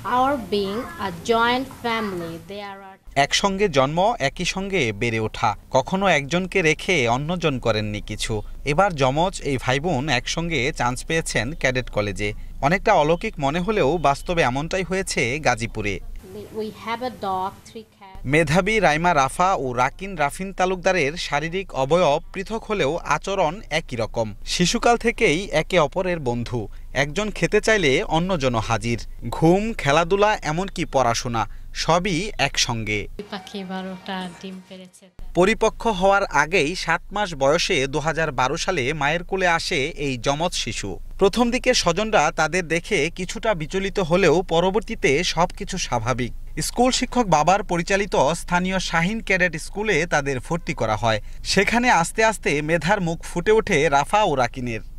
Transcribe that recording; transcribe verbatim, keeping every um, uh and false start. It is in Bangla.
Our being a joint family, there are একসঙ্গে জন্ম, একই সঙ্গে বেড়ে ওঠা, কখনো একজনকে রেখে অন্যজন করেননি কিছু। এবার যমজ এই ভাইবোন একসঙ্গে চান্স পেয়েছেন ক্যাডেট কলেজে। অনেকটা অলৌকিক মনে হলেও বাস্তবে এমনটাই হয়েছে গাজীপুরে। we have a dog, three cats. মেধাবী রাইমা রাফা ও রাকিন রাফিন তালুকদারের শারীরিক অবয়ব পৃথক হলেও আচরণ একই রকম। শিশুকাল থেকেই একে অপরের বন্ধু। একজন খেতে চাইলে অন্যজন হাজির। ঘুম, খেলাধুলা, এমনকি পড়াশোনা সবই একসঙ্গে। পরিপক্ক হওয়ার আগেই সাত মাস বয়সে দু হাজার বারো সালে মায়ের কোলে আসে এই যমজ শিশু। প্রথম দিকে স্বজনরা তাদের দেখে কিছুটা বিচলিত হলেও পরবর্তীতে সবকিছু স্বাভাবিক। স্কুল শিক্ষক বাবার পরিচালিত স্থানীয় শাহিন ক্যাডেট স্কুলে তাদের ভর্তি করা হয়। সেখানে আস্তে আস্তে মেধার মুখ ফুটে ওঠে রাফা ও রাকিনের।